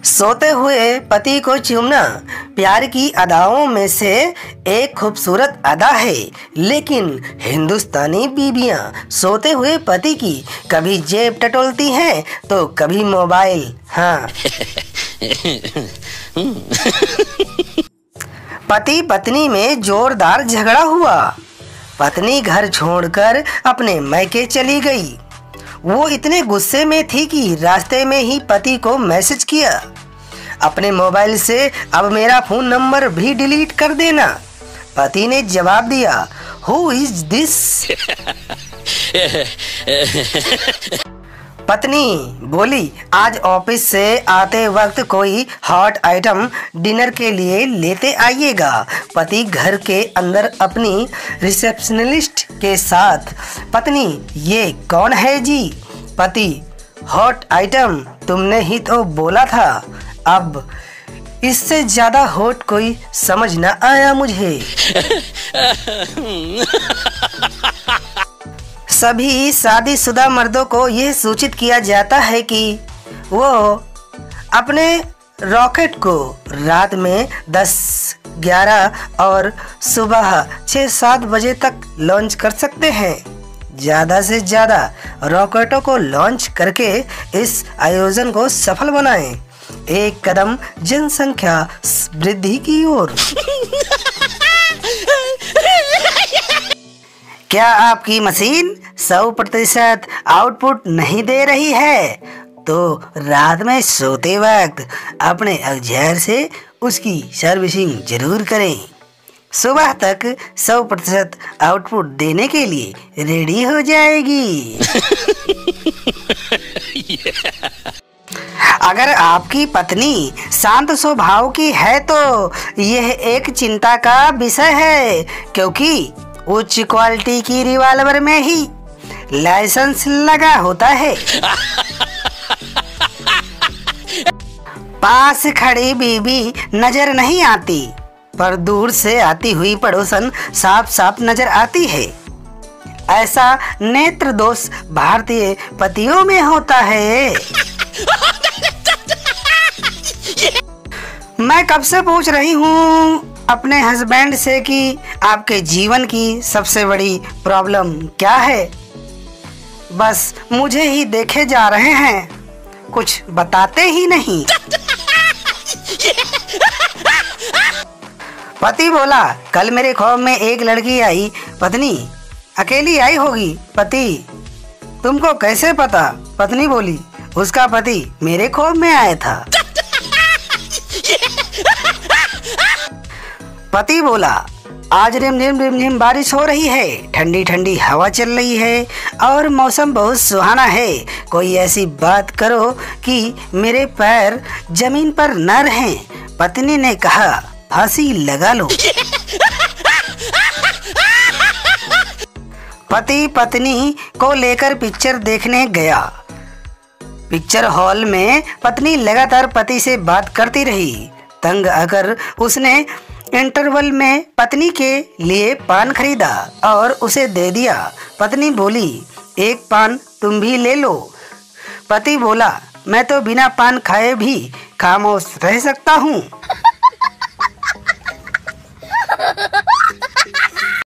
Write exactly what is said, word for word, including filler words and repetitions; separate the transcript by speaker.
Speaker 1: सोते हुए पति को चूमना प्यार की अदाओं में से एक खूबसूरत अदा है, लेकिन हिंदुस्तानी बीबियां सोते हुए पति की कभी जेब टटोलती हैं तो कभी मोबाइल। हाँ। पति पत्नी में जोरदार झगड़ा हुआ। पत्नी घर छोड़कर अपने मैके चली गई। वो इतने गुस्से में थी कि रास्ते में ही पति को मैसेज किया, अपने मोबाइल से अब मेरा फोन नंबर भी डिलीट कर देना। पति ने जवाब दिया, हु इज दिस? पत्नी बोली, आज ऑफिस से आते वक्त कोई हॉट आइटम डिनर के लिए लेते आइएगा। पति घर के अंदर अपनी रिसेप्शनिस्ट के साथ, पत्नी ये कौन है जी? पति, हॉट आइटम तुमने ही तो बोला था, अब इससे ज्यादा हॉट कोई समझ न आया मुझे। सभी शादीशुदा मर्दों को यह सूचित किया जाता है कि वो अपने रॉकेट को रात में दस, ग्यारह और सुबह छह सात बजे तक लॉन्च कर सकते हैं। ज़्यादा से ज़्यादा रॉकेटों को लॉन्च करके इस आयोजन को सफल बनाएं। एक कदम जनसंख्या वृद्धि की ओर। क्या आपकी मशीन सौ प्रतिशत आउटपुट नहीं दे रही है तो रात में सोते वक्त अपने औजार से उसकी सर्विसिंग जरूर करें। सुबह तक सौ प्रतिशत आउटपुट देने के लिए रेडी हो जाएगी। अगर आपकी पत्नी शांत स्वभाव की है तो यह एक चिंता का विषय है, क्योंकि उच्च क्वालिटी की रिवॉल्वर में ही लाइसेंस लगा होता है। पास खड़ी बीबी नजर नहीं आती, पर दूर से आती हुई पड़ोसन साफ साफ नजर आती है। ऐसा नेत्र दोष भारतीय पतियों में होता है। मैं कब से पूछ रही हूँ अपने हस्बैंड से कि आपके जीवन की सबसे बड़ी प्रॉब्लम क्या है, बस मुझे ही देखे जा रहे हैं, कुछ बताते ही नहीं। पति बोला, कल मेरे ख्वाब में एक लड़की आई। पत्नी, अकेली आई होगी। पति, तुमको कैसे पता? पत्नी बोली, उसका पति मेरे ख्वाब में आया था। पति बोला, आज रिम झिम रिम झिम बारिश हो रही है, ठंडी ठंडी हवा चल रही है और मौसम बहुत सुहाना है। कोई ऐसी बात करो कि मेरे पैर जमीन पर न रहें। पत्नी ने कहा, फांसी लगा लो। पति पत्नी को लेकर पिक्चर देखने गया। पिक्चर हॉल में पत्नी लगातार पति से बात करती रही। तंग आकर उसने इंटरवल में पत्नी के लिए पान खरीदा और उसे दे दिया। पत्नी बोली, एक पान तुम भी ले लो। पति बोला, मैं तो बिना पान खाए भी खामोश रह सकता हूँ।